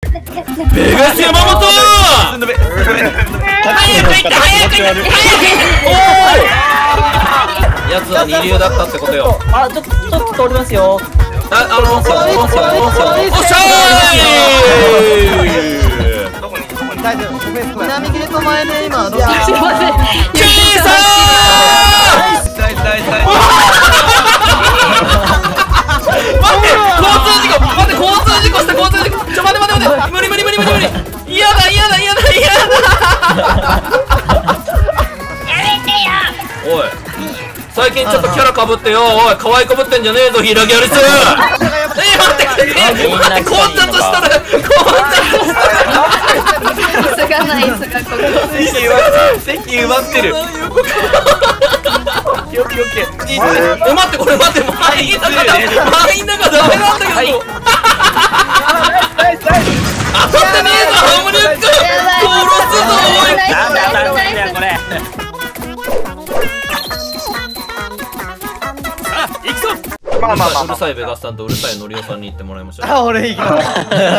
ベガス山本。早く行って早く行って。おお。やつは二流だったってことよ。 あ、ちょっと通りますよ。 おっしゃー。 大丈夫。南切れと前ね今。 すいません。 チーサー。 ナイスナイスナイス。 待って交通事故。待って交通事故した交通事故。待って無理無理無理無理無理。嫌だ嫌だ嫌だ嫌だ。おい最近ちょっとキャラかぶってよ。おい可愛いこぶってんじゃねえぞヒラギャリス。待って混雑したら急がない急がここ。 席埋まってる。オッケーオッケーオッケー。 待ってこれ待って満員だから満員だからダメなんだけど。当たってねえぞハムリュック。殺すぞおい。 なんだこれ。 まあまあまあうるさいベガスさんとうるさいノリオさんに言ってもらいましょう。 あ、俺行く。 まあ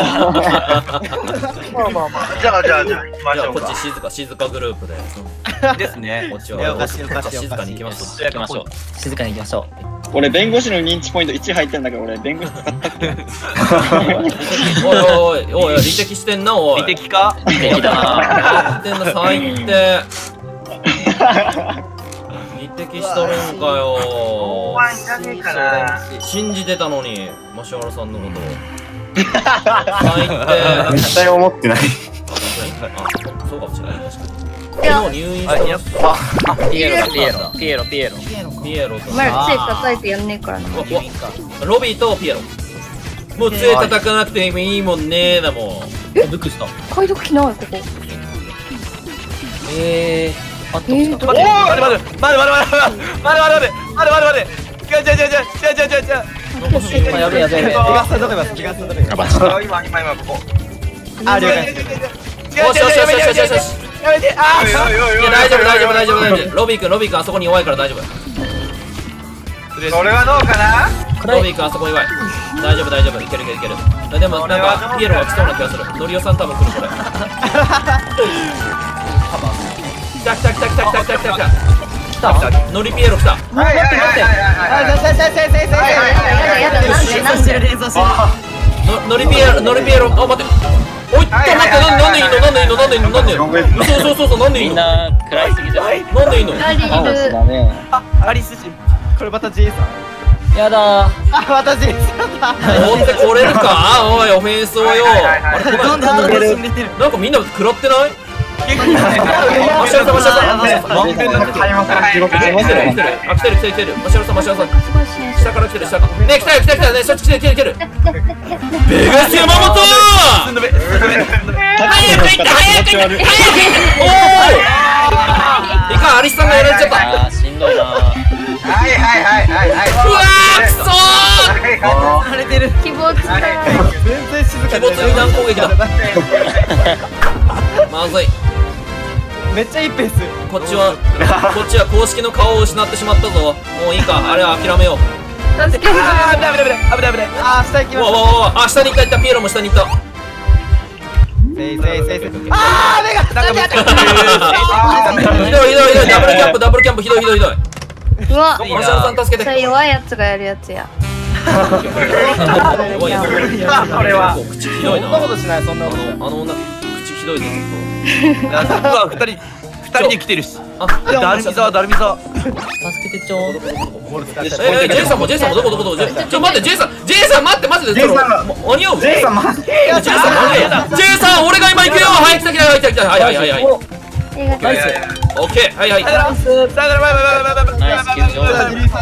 まあまあ。じゃあ行きましょうか。 こっち静かグループでですね。 こっちは静かに行きます。 行きましょう。静かに行きましょう。 俺弁護士の認知ポイント1入ってんだけど俺弁護士使ったっけ。 おいおい離敵してんなおい。 離敵か。 離敵だな。 やってんな最低。離敵しとるんかよ。信じてたのにマシュアラさんのことを。最低。 絶対思ってない。 あ、そうかもしれない確かに。昨日入院したの。 ピエロ。 ピエロと。 お前ら杖叩いてやんねえからな。 ロビーとピエロ。もう杖叩かなくていいもんねーだもん。 びっくりした。 解読機ないここ。 あっと来た。 待て。 やべえ。 気がするどこいます。気がするどこいます。 今ここ。 あ、了解。 よし。 やめて。 いや大丈夫。ロビー君あそこに弱いから大丈夫。 それはどうかな。 ロビー君あそこ弱い。大丈夫いける。でもなんかピエロが来そうな気がする。ノリオさん多分来るこれ。来た。ノリピエロ来た。ノリピエロあ待って。おいっと待ってなんでいいの。そうなんでいいの。 みんな食らいすぎじゃない。 なんでいいの。 アリスジ。 これまた J さん。 やだ。 あ、また J さんだ。 持ってこれるか。おいオフェンスをよ。あれどんどん死んでてる。 なんかみんな食らってない？マシャルさん。来てる。マシャルさん。下から来てる。ね来たね。そっち来てる。ベガス山本。早く行って。おお。いかんアリスさんがやられちゃった。 しんどいな。 うわーくそー。 荒れてる。 希望使全然静か気持ちいい弾攻撃だ。まずい。 めっちゃいいペース。 こっちは公式の顔を失ってしまったぞ。もういいか、あれは諦めよう。 助けて。 危ない。 あ、下行きましょう。 あ、下に行った、ピエロも下に行った。 せい。あー、目がひどい、ダブルキャンプ、ひどい。 うわ、 マシャルさん助けて。 それ弱いやつがやるやつや。 弱いやつ。 これは口ひどいな。 そんなことしない、そんなことしない。 あの女、口ひどいぞ、 二人で来てるし。ダルミサ。 助けてちょう。 ジェイさんもどこ待って、ジェイさん待って、マジで。間に合う？ジェイさん待って。ジェイさん、俺が今行くよ。はい、来た。はい。 ナイス。 オッケー、はい。 さよなら、 ナイス救助。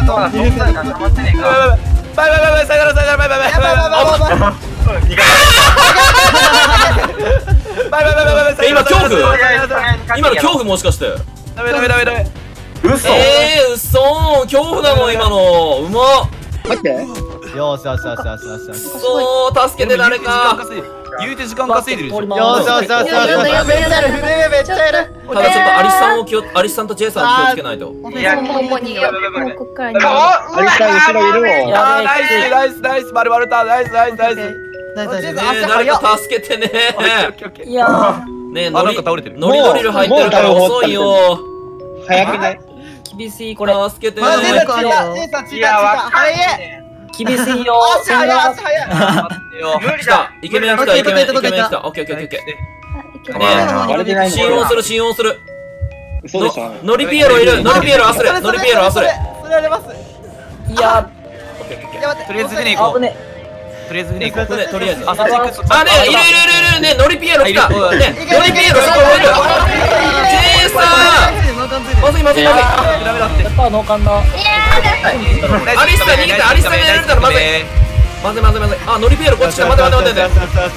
今の恐怖もしかして。 ダメ。 嘘。恐怖なの今の。うまっ。 待って。 よし。 そう助けて誰か。 言うて時間稼いでるでしょ。 めっちゃやる。 ただちょっとアリスさんとジェイさん気をつけないと。 もうこっからアリスさん後ろいるもん。 ナイス。バルタナイス。 大丈夫。 誰か助けてね。 いやねえ、 あ、なんか倒れてる。 ノリドリル入ってるから遅いよ。 早くない？ 厳しいこれ。 助けて。 ジェイさん、チーター、早い。 厳しいよ。 足早い。 来た。イケメン来た。イケメン来た。オッケーオッケーオッケー。ねえ、心音する。 嘘でしょ。 ノリピエロいる。ノリピエロアスレ。 それあります。 いやとりあえず船行こう。 危ね。 とりあえず船行こう。 船とりあえず。 あ、そっち行く。 あ、ねえ、いるね、ノリピエロ来た。ね、ノリピエロそこいる。ジェイさん。まずい。 ダメだって。 やった脳幹だ。 アリスさん逃げた。アリスさんがやられたらまずい。まずい。あ、ノリピエロこっち来た。待て。まずい。 ゆる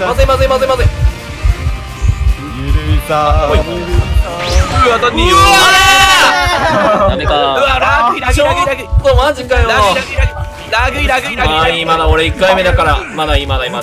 いさー。 うわ、当たんねえよ。 ダメか。 うわ、ラグ。 ちょっとマジかよ。 ラグイ。 まあいい、まだ俺1回目だからまだいい。 ラグイ。うわ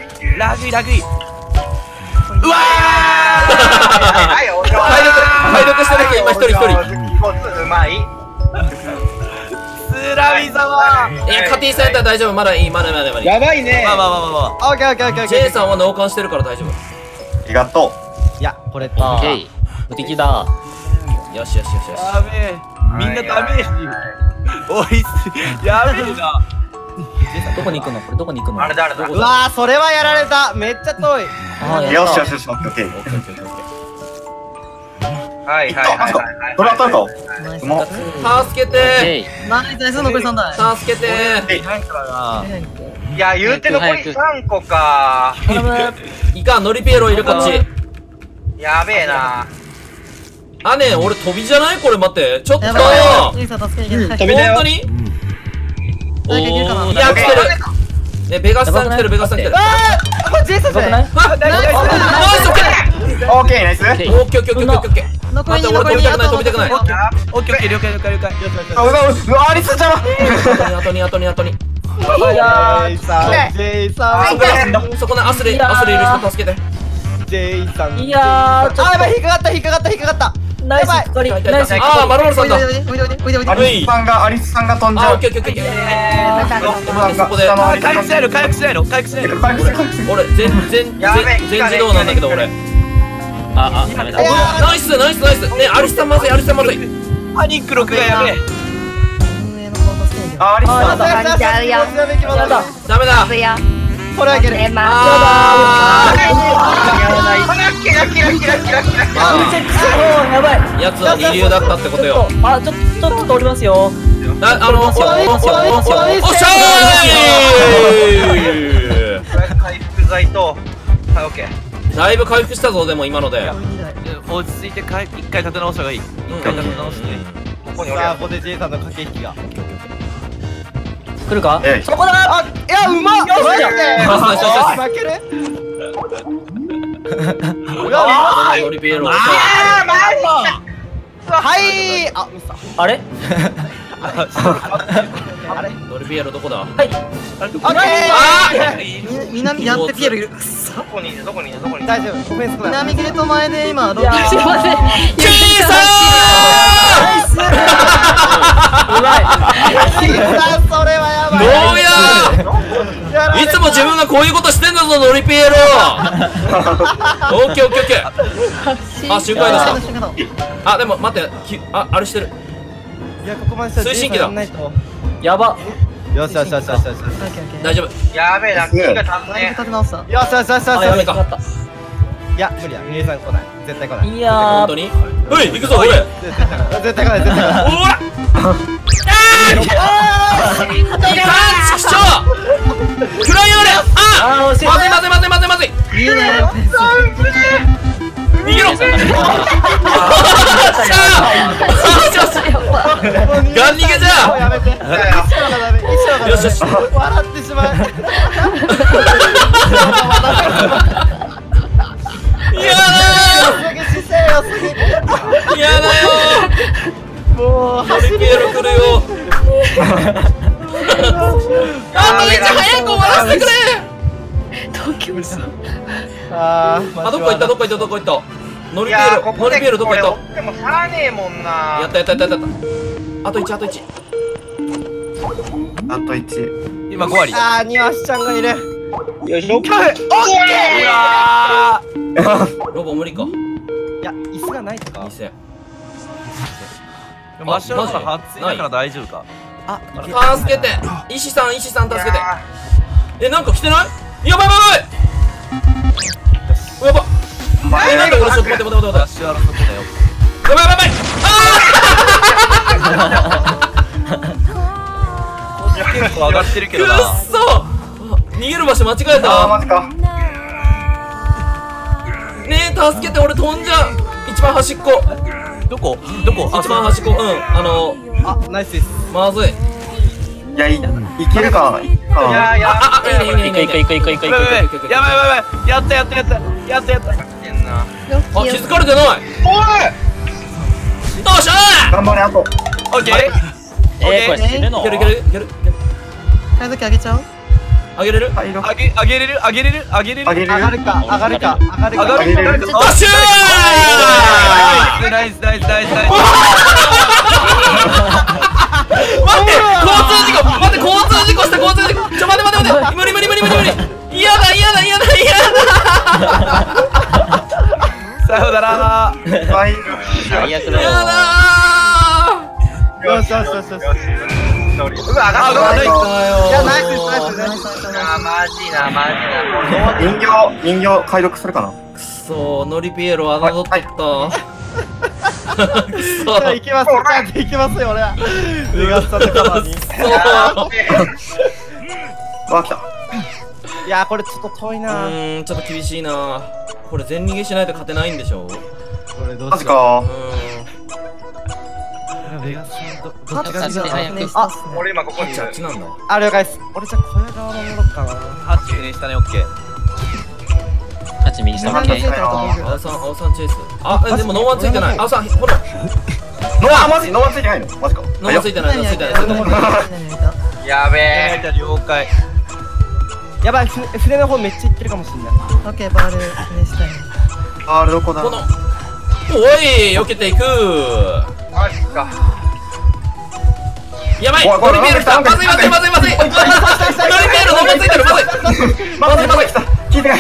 解読してなきゃ今一人。 うまい。スラミ様。 いや、カティさんやったら大丈夫。まだいい。 やばいね。 まあ。 オッケー。 ジェイさんは脳幹してるから大丈夫。 ありがといや、これって。 オッケー。無敵だ。 よし。 やべえ。みんなダメージ。おい、やべえな。 どこに行くの？これどこに行くの？ あれ誰だ？ うわー、それはやられた。めっちゃ遠い。 あ、 う。 やった。 よし、オッケー。 はい。 トラットルト。 ナイスもう助助けてナイス、残り3台。 助けていや、言うて残り3個か。 いかん、ノリピエロいるこっち。 やべえな。 あ、ねえ、俺飛びじゃない？これ待って、ちょっとジェイさん助けに行けない。 飛びだよ。 本当に？お誰かいけるかなー、いや、来てる。ね、ベガスさん来てる。 これジェイさんじゃない？ あ、ナイス、オッケー。 オッケー、ナイス。 オッケー。 残り待って、俺飛びたくない。 オッケー、了解。 うわ、アリスちゃん。 後に。 ジェイさん。 そこのアスレいる人助けて。 ジェイさん。 いやー、ちょっあ、やばい、引っかかった。 とナイスつかり。ナイス。 あー、マルマルさんだ。 おいで。 アリスさんが飛んじあ、 ゃう。 オッケー。そこで。 回復しないの。 俺、全自動なんだけど、俺。 あ、ダメだ。 ナイス。ね、アリスさんまずい。 パニック6がやべえ。 あ、アリスさん。 やだ。 ダメだ。 これはいける。 あやばい。 ー、やつは二流だったってことよ。 あ、ちょっと降りますよ。 おっしゃー回復剤と、はい、オッケー。 だいぶ回復したぞ、でも今ので。 落ち着いて一回立て直した方がいい。一回立て直して。ここにさあ、ここでジェイさんの駆け引きが。 来るか？ えい。 そこだ。 あ、いや、うまっ。 ナイス負ける？ ノリピエロ。 はい。あ、ミスった。 あれ？ ノリピエロどこだ？ オッケー。 南やってピエロいる。 どこにいる大丈夫。オフェンス南ゲート前で今ロいやー、すいません。 ジェイさうまい。 それはやばい。 どうやいつも自分がこういうことしてんだぞ、ノリピエロ。オッケー。あ、周回出した。あ、でも待って、あれしてる。 いや、ここまでしたら推進機だ。 やば。 よし。 大丈夫。 やべえな、木が足んね立て直した。よし。 あ、やべえか。 いや、無理や。ミレさん来ない。絶対来ない。 いやー。 本当に？はい、行くぞ、俺。 絶対来ない。 おら。チキショー。フライオーレ。あ、 惜しい。 まずい。 いいね。 逃げろ。ガン逃げじゃ。 やめて。衣装がダメ。 よし。 笑ってしまう。 やだよ。 もうノリピエロ来るよ。あと1早く終わらせてくれ。あ、どこ行った。ノリピエロどこ行った。 でもしゃあねえもんな。 やった。あと1。 あと1。 今5割。 あー、庭師ちゃんがいる。 よいしょ。 オッケー。うわロボ無理か。 いや椅子がないとか。 2000。 ー。マッシュローが初だから大丈夫か。 あ助けて。石さん助けて。え、なんか来てない？やばいやばいやばい。なんだこれ、ちょっと待って。 マッシュアローの子だよ。 やばい。 結構上がってるけどな。 くっそ。逃げる場所間違えあー、マた。 ジか。 ねえ、助けて、俺飛んじゃう。一番端っこ。 どこ？ 一番端っこ。 あナイスです。 まずい。 いや、いけるかな。 いいね。 行く。 やばい。やった。 あ、気づかれてない。よっしゃー。 頑張れ、あと。 オッケー。 これ死ぬの？ いける。 買い時あげちゃう？ あげれる？ はい、色。 上げれる。 あげる。 上がるか。 上がる。 ダッシュー。 ナイス。 待って、交通事故した。待って。無理。嫌だ。 さよなら。 はい。 最悪だよ。 やだよし。 うわ、 あ、 上がった。 いやナイス。 人形解読するかな。 くそー、ノリピエロ侮っとったくそじゃあ行きます。ちゃんと行きますよ俺は。ベガスさんのカバーに。 うわ、来た。 いやこれちょっと遠いな。 ちょっと厳しいな。これ全逃げしないと勝てないんでしょ。 これどうマジしよか。 う。ベガスさんとどっち勝がいいかな。 って早く。 あ俺今ここにいるあっちなんだ。 あ了解です。俺じゃあ小屋側のものかな。 8ね、下ね、オッケー。 あっち右下。オッケー。 青さんチェイス。あ、でもノーワンついてない。青さん、ほら。 マジノーワンついてないの。マジか。 ノーワンついてない。 やべえ。 了解。 やばい船の方めっちゃ行ってるかもしれない。 オッケー、バールにしたい。 あれどこだ。 この。おい、避けていく。 マジか。 やばい。ノリピエロ来た。まずい。ノリピエロノーワンついてる。まずい。 聞いてない。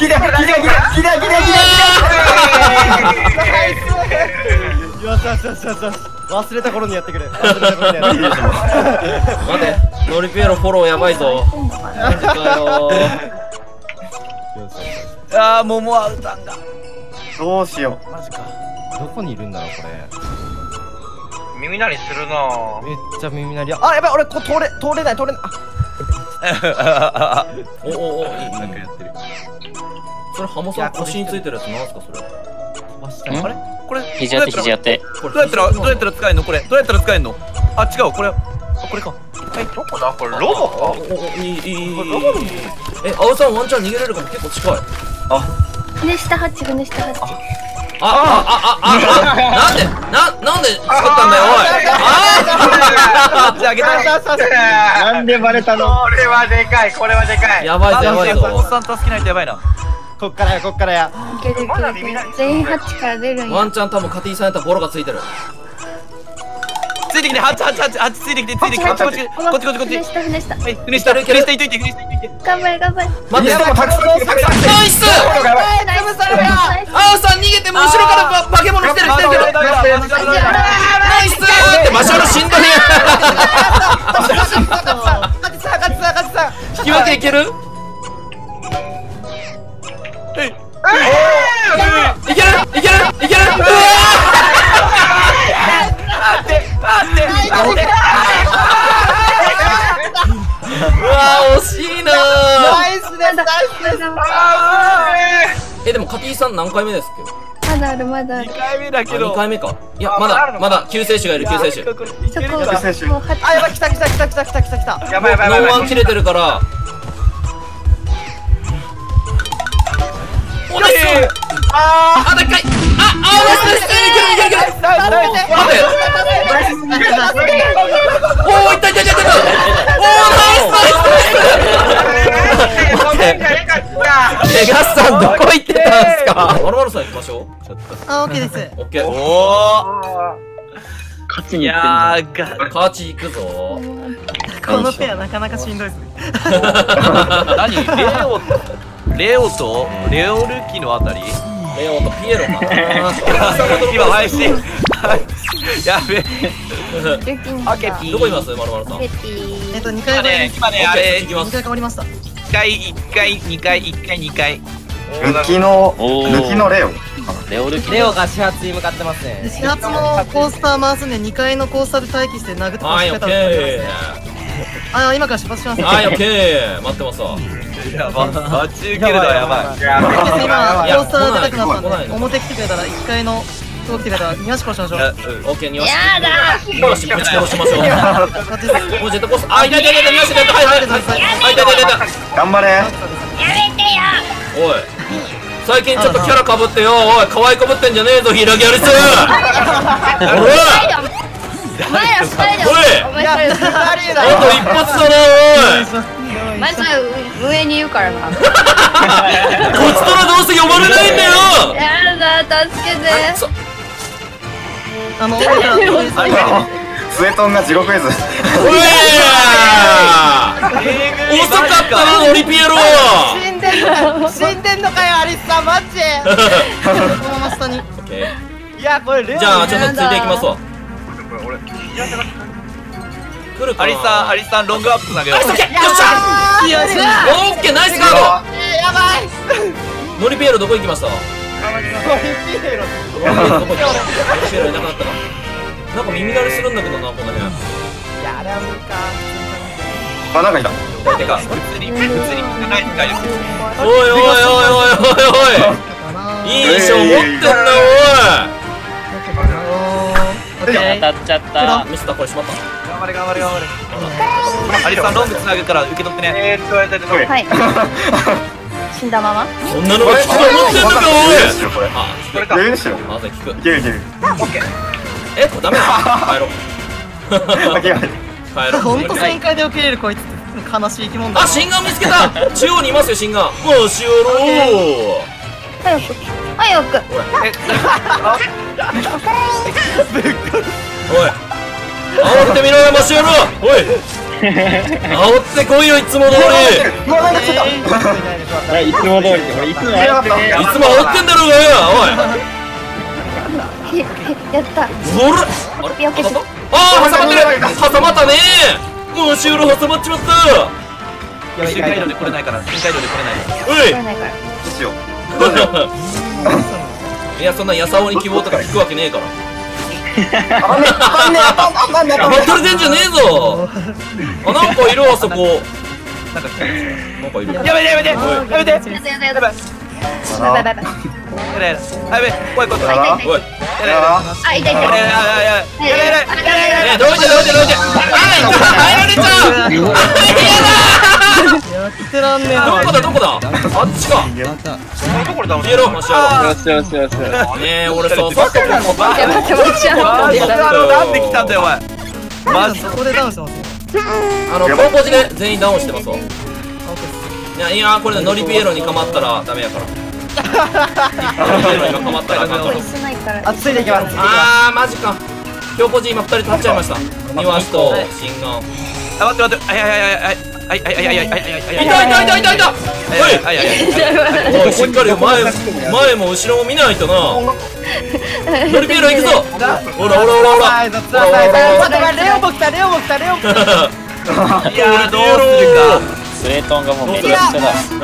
よし。忘れた頃にやってくれ。 待って、ノリピエロフォローやばいぞ。マジかよ。 あー、モモアウタンが。 どうしよう。 マジか。 どこにいるんだろうこれ。 耳鳴りするなぁ。 めっちゃ耳鳴り。あやばい俺こ通れない。 お、 なんかやってる。 それハモさん腰についてるやつなんすかそれ。 あれこれ肘やって。 どうやったら使えんのこれ。どうやったら使えんの？あ、違う、これ。あ、これか。 はい、どこだこれロボか。 いい。え、青さんワンチャン逃げれるかも。結構近い。 船下8。 なんで作ったんだよおい。 じゃあ、あげた。 なんでバレたの。これはでかい。 やばいぞ。 おっさん助けないとやばいな。 こっからや。 いける。全員8から出るんや。 ワンチャン多分カティさんやったらボロがついてる。 ついてきて、8ついてきて、こっち。 船下。 船下いといて。 頑張れ。 待って、 たくさん。 ナイス。青さん逃げても後ろから化け物来てる。ナイスってマシュマロ死んだね。引き分けいける？いける。うわー惜しいなー。 ナイスです。 でもカティさん何回目ですっけ？ まだある。 2回目だけど。 2回目か。いやまだ救世主がいる。 そこもう8。 あやばい来た。 やばい。 ノーワン切れてるからおナイス。あでっかい。ナイス。いける。待っておーいった。おーナイス。ベガスさんどこ行ってたんすか。まるさん行きましょう。 あ、オッケーです。 オッケー。 おー。 勝ちにい行ってんやだ。 ー、 カーチ行くぞ。 このペアなかなかしんどいですね。 何レオとレオルキのあたりレオとピエロかな。 今配信やべえどこいます？まるまるさん。 2回目です。 今ねあれ行きます 2回変わりました。 1回2回抜きのレオ。 レオルキレオが始発に向かってますね。 始発のコースター回すんで2階のコースターで待機して殴ってはい、オッケー。 あ、今から出発します。 はい、オッケー。待ってますわ。 やば待ち受けるのはやばい今コースター出たくなったんで表来てくれたら1階のとこ来てくれたら庭師殺しましょう。 オッケー、庭師。庭師ぶち殺しましょう。もうジェットコースター。あ、いたいたいた、庭師だった。はいはいはい。あ、いたいたいた。 頑張れ。 おい。最近ちょっとキャラかぶってよ。おい、可愛いこぶってんじゃねえぞ、ヒラギャリス。おい。 お前ら2人でお前ら2人であと一発だな、おい。 まず上に言うからな。 こっちとらどうせ呼ばれないんだよ。 やだ、助けて。 スエトンが地獄絵図。 おい。遅かったな、ノリピエロ。 死んでんのかよ、アリスさん、マジで。 このまま下に。 いや、これレオ。 じゃあちょっとついていきますわ。来るかな。 アリスさんロングアップつなげよう。 よっしゃ。オッケー、ナイスガード。 やばい。 ノリピエロどこ行きました？ ノリピエロ。 ノリピエロいなくなったな。なんか耳鳴りするんだけどな、この辺。 いや、あれは無理か。 あ、なんかいた。 てか普通にないんかい。 おいおいおいおいおい。いい衣装持ってんな、 当たっちゃった。 おい。ミスターこれしまった。 頑張れアリスさんロングつなぐから受け取ってね。 はい。死んだまま。 そんなのが聞くと思ってんのか、おい。 これ。 あ、 これか。余裕にしろ。 まず聞く。 いけるいける。 え、これダメだ。帰ろう。帰ろう。 ほんと旋回で受け入れるこいつって悲しい生き物だ。 あ、心眼見つけた。中央にいますよ、心眼。もうしよろう。 早く。 おい。煽ってみろよ、マシュロ。おい。煽ってこいよ、いつも通り。 いつも通りで、俺いつもやってね。 いつも煽ってんだろうがよ。おい。 やった。 ほら。あれ。あ、挟まってる。挟まったね。もうシュール挟まっちまった。 深海道で来れないから深海道で来れない。 おい。 どうしよう。 いや、そんなやさおに希望とか聞くわけねえから。 あんねバトル出んじゃねえぞ。あ、なんかいる、あそこ。なんかいる。 やめてやばい。 怖い。 おい。 あ、痛い。 どいて。入られちゃう。 やってらんねえな。 どこだ。あっちか。ピエロ、マシュよし。 ねえ、俺さ、さっきもなんで来たんだよお前。マジそこでダウンしてますよ。 高校時で全員ダウンしてますわ。いや、これでノリピエロにかまったらダメやから。ノリピエロにかまったらあかんから。 あ、ついていきます。 あー、マジか。標高時今2人立っちゃいました。庭師と心眼。 待って。痛い。 おい、しっかり前も後ろも見ないとな。ノリピエロ行くぞ。ほら。 レオも来た。 いやどうするか。 スレートンがもうめっちゃ下だ。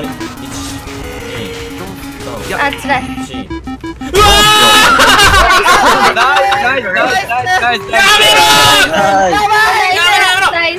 あ、つらい。 うわナイス。 やめろ。 ナイス。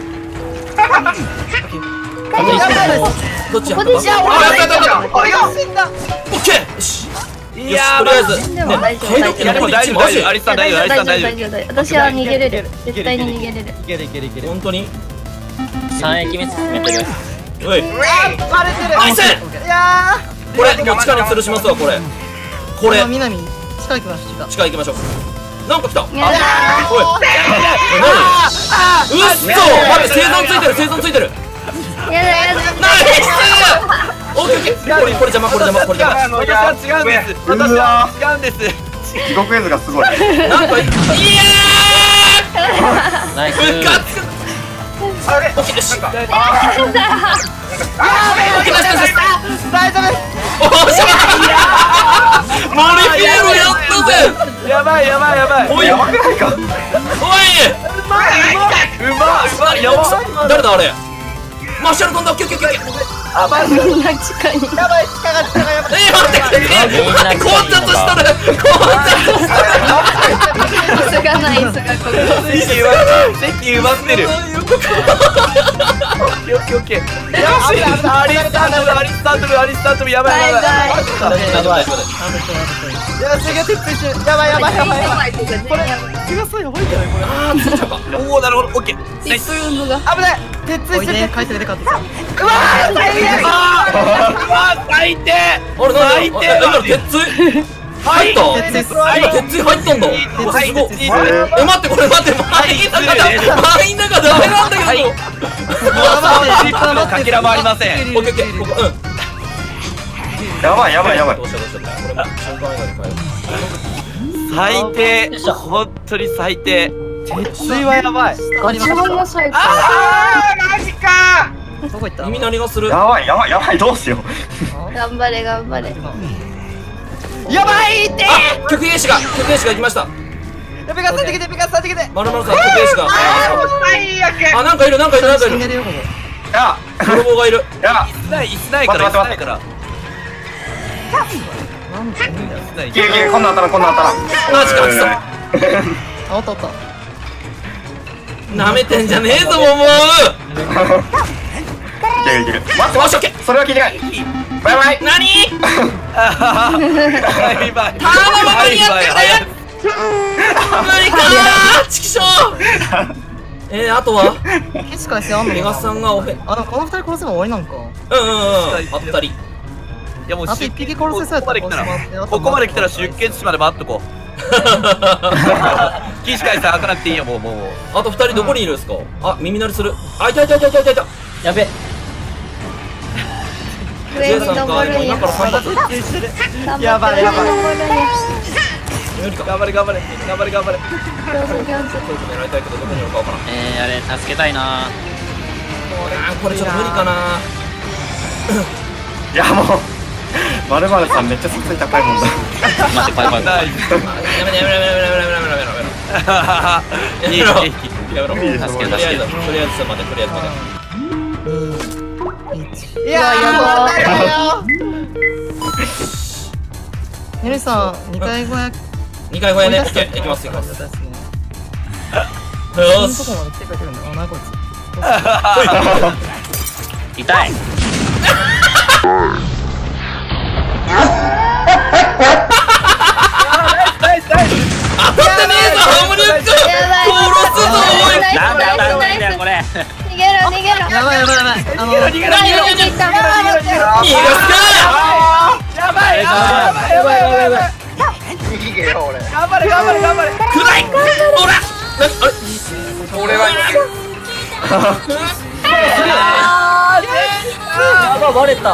どっちやった？ ここでしょ。 あ、やった。 俺が死んだ。 オッケー。よし。 いやとりあえずでも大丈夫。 大丈夫。アリスさん大丈夫。 私は逃げれる。絶対に逃げれる。 いける。 本当に？ 3駅目進めてる。 おい。 バレてる。 ナイス。 いやこれもう地下に吊るしますわ、これ。 南近行きましょう。 地下行きましょう。なんか来た。おい。 やだ何？うっそ。待って、生存ついてる。 やだ。 ナイス。オッケー。これ邪魔。 私は違うんです。 地獄絵図がすごい。 なんかいやナイス。 ー。復活。 オッケーよし。 大丈夫。 おっしゃー。モリフィールやったぜ。 やばいやばいやばい。 おいやばくないか。 おい。 うまいやばい。 誰だあれ。マッシャル飛んだ。オッケーオッケーオッケー。 あマジで。 みんな地下に。 やばい、地下がやばい。 待って待って、こんなとしたら急がない、急がここ。 席奪ってる。オッケーオッケーオッケー。やばい。アリスタントルやばいやばい。 大丈夫大丈夫。 やばい、次は鉄槌。やばいやばいやばいやばい。これ、気がそうやばいんじゃないこれ。 あーついちゃうか。 おおなるほど。オッケー。 スイングが。 危ない。鉄槌して。 書いて出かってさ。 うわ最低。 あれなんだ。今鉄槌入った。今鉄槌入ったんだ。すごい。待ってこれ待って。マインナがダメなんだけど。 10分のかけらもありません。 オッケーオッケー。 やばいやばいやばい。 どうしたどうした。これも瞬間映画に変えよ最低。本当に最低。 鉄槌はやばい。 一番も最高。 どこ行った？ う。耳鳴りがする。 やばいやばいやばい、どうしよう。 頑張れ頑張れ。 やばいって。 曲芸師が行きました。 ペガさんできて、ペガさんできて。 まるまるさん曲芸師が。あなんかいるなんかいるなんかいる。 死んでるよここ。 や泥棒がいる。 や椅子ないから椅子ないから。 ギリギリ、こんなん当たらんこんなん当たらん。 マジかクソ。 あ、おったおった。 なめてんじゃねえぞもう。 ギリギリ。待ってよしオッケー。 それは聞いてない。バイバイ。 何？ バイバイ。 頼む何やってくれ。無理かー。チキショー。あとはケチ返せあんのメガさんがオフェ。 あ、でもこの二人殺せば終わりなんか。 あと2人。 いやもうあと一匹殺せそうやったらここまで来たら出血地まで待っとこう。起死回生開かなくていいよもう。 あと2人どこにいるんですか。あ耳鳴りする。あいたいたいたいたいたいた。 やべ。 上に登るんや。 今から3発。 やばいやばい。 無理か。 頑張れ頑張れ頑張れ頑張れ。 上手上手。 狙いたいけどどこにいるかわからん。 あれ助けたいな。 これちょっと無理かな。 いやもうまるまるさんめっちゃ速度高いもんだ。 待って怖い怖い怖い。 やめろ。とりあえず待って。 いややばいよ。 ネルさん2回500。 2回超えね。オッケー行きます行きます。よし。 そこまで来てくれてるんだ。あ、なにこいつ。 痛い。 当たってねえぞハムリュック。殺すぞおい。 なんだこれ。 逃げろ逃げろ。 やばいやばいやばい。 逃がすか。 やばい逃げよ俺。 頑張れ暗い。ほら。 俺はバレた。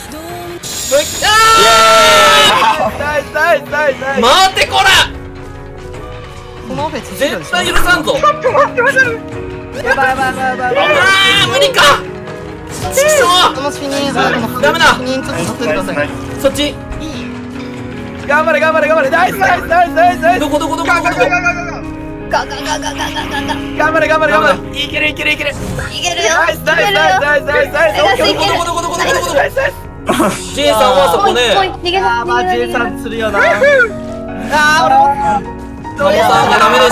待ってこら。 このオフェ絶対許さんぞ。 やばい無理か。ちくしょこの死人ダメだ。 死人ちょっとさせてください。 そっち。 頑張れナイスどこ頑張れいけるいけるよ。 ナイスジェイさんはそこね。 逃げろ逃げろ。 さんするよな。 タモさんがダメでした。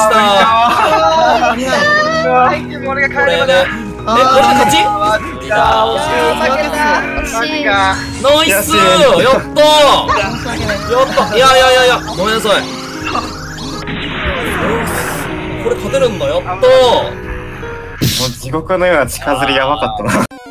これで俺の勝ち。ナイスやったいやごめんなさい。これ勝てるんだやった。 もう地獄のような近づりやばかったな。